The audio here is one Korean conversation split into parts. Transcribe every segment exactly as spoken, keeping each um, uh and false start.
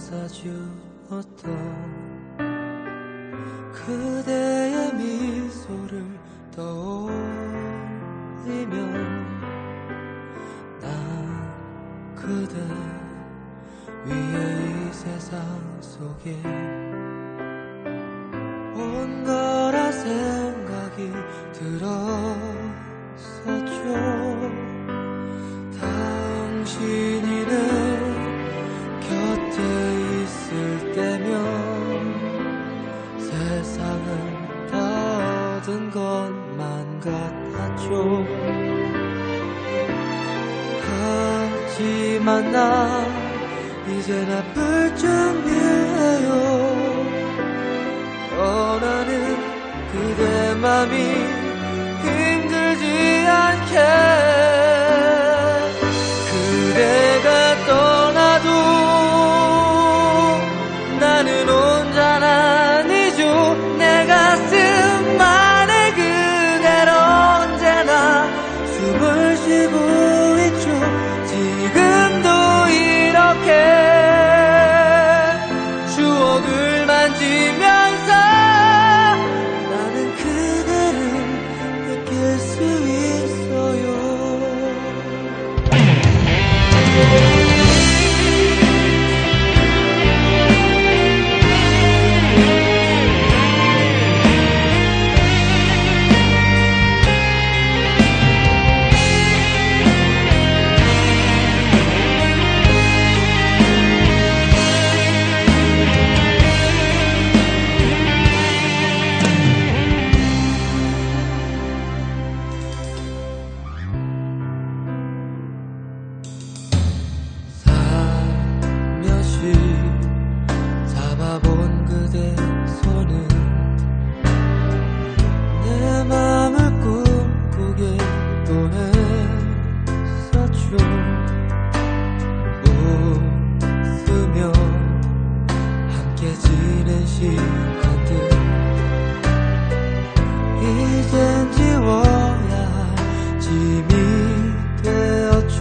감싸주었던 그대의 미소를 떠올리며 난 그대 위에 이 세상 속에 온 거라 생각이 들었었죠. 당신이는 곁에 있을 때면 세상은 다 얻은 것만 같았죠. 하지만 나 이젠 아플 준비해요. 떠나는 그대 맘이 힘들지 않게 그대가 떠나도 나는 혼자는 아니죠. 내 가슴 안에 그대로 언제나 숨을 쉬고 있죠. 지금도 이렇게 추억을 만지면서 나는 그대를 느낄 수 있어요. 잡아본 그대 손은 내 맘을 꿈꾸게 보냈었죠. 웃으며 함께 지낸 시간들 이젠 지워야 할 짐이 되었죠.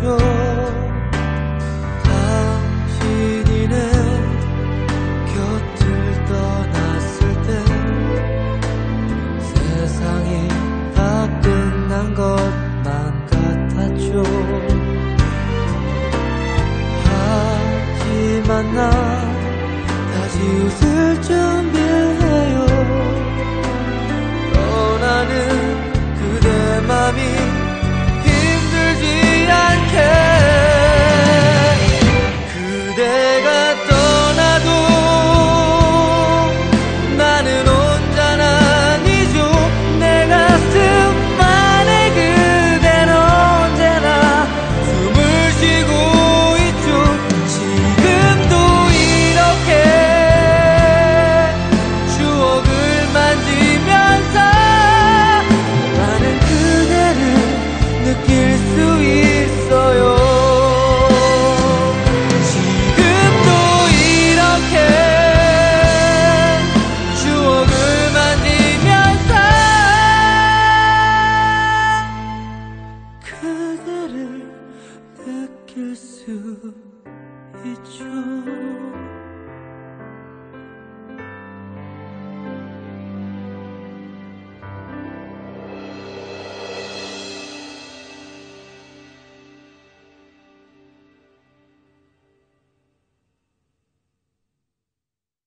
것만 같았죠. 하지만 나 다시 웃을 준비해요. 떠나는 그대 맘이 힘들지 않게 그대가 떠나도 나는 혼자는 아니죠. 내 가슴 그대를 느낄 수 있죠.